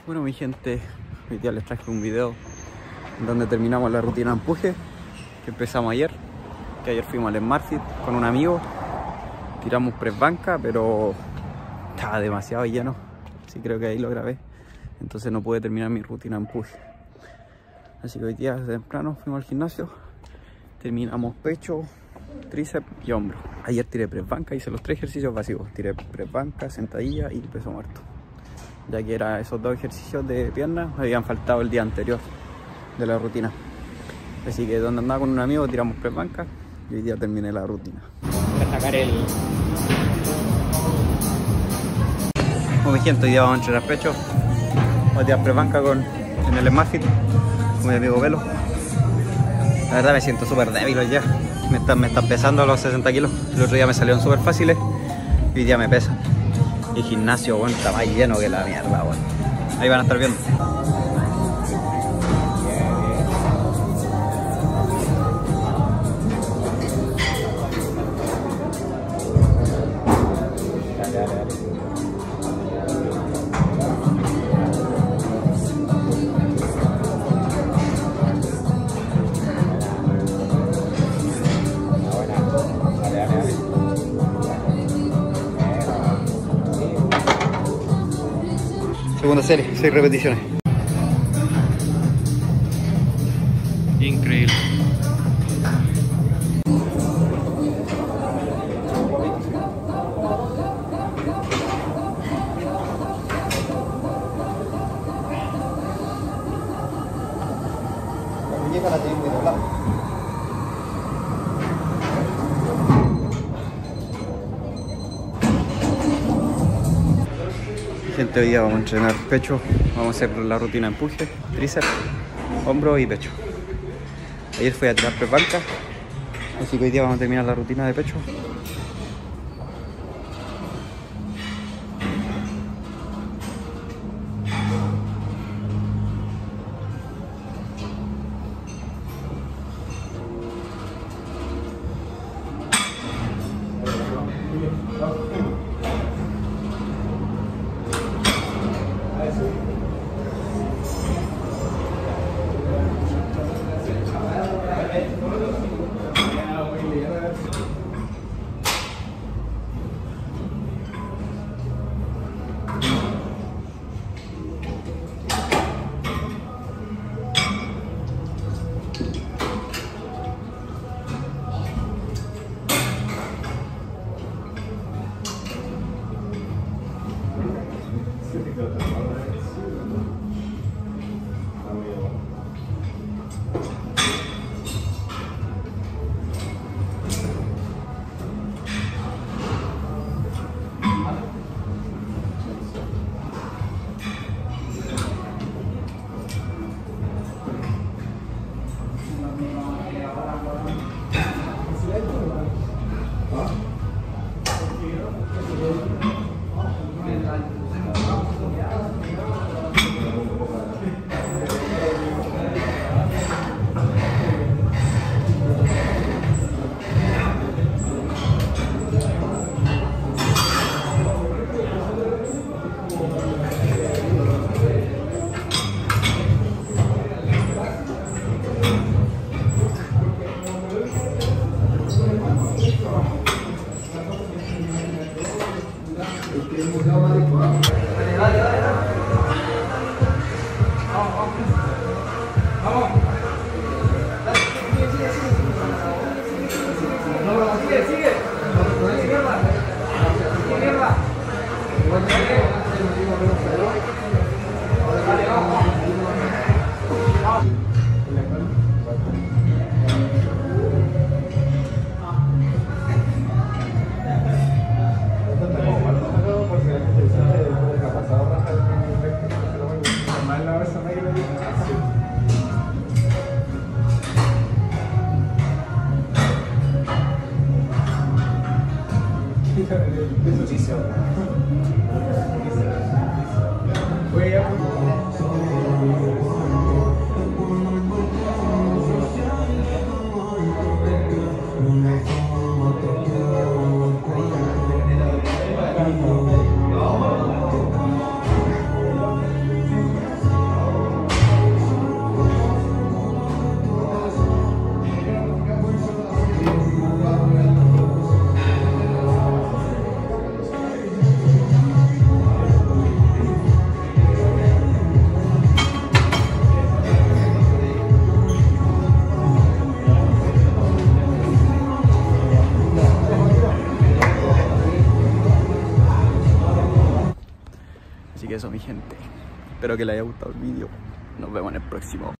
Bueno, mi gente, hoy día les traje un video donde terminamos la rutina de empuje que empezamos ayer. Que ayer fuimos al SmartFit con un amigo, tiramos press banca, pero estaba demasiado lleno, así creo que ahí lo grabé, entonces no pude terminar mi rutina de empuje. Así que hoy día desde temprano fuimos al gimnasio, terminamos pecho, tríceps y hombro. Ayer tiré press banca, hice los 3 ejercicios básicos, tiré press banca, sentadilla y peso muerto, ya que eran esos 2 ejercicios de piernas, me habían faltado el día anterior de la rutina. Así que donde andaba con un amigo tiramos press banca y hoy día terminé la rutina. Voy a sacar el... Como mi gente, hoy día vamos a entrenar pecho, vamos a tirar press banca en el SmartFit con mi amigo Velo. La verdad me siento súper débil hoy día, me están pesando a los 60 kilos, el otro día me salieron súper fáciles y hoy día me pesan. Y el gimnasio, bueno, está más lleno que la mierda, bueno. Ahí van a estar viendo. Segunda serie, 6 repeticiones. Increíble. La muñeca la tengo de lado. Gente, hoy día vamos a entrenar pecho, vamos a hacer la rutina de empuje, tríceps, hombro y pecho. Ayer fui a tirar press banca, así que hoy día vamos a terminar la rutina de pecho. que eso, mi gente. Espero que les haya gustado el vídeo. Nos vemos en el próximo.